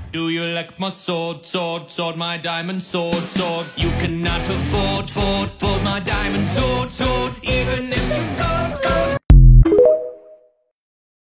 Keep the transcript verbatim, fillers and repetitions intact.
Do you like my sword, sword, sword, my diamond sword, sword? You cannot afford, afford, afford my diamond sword, sword.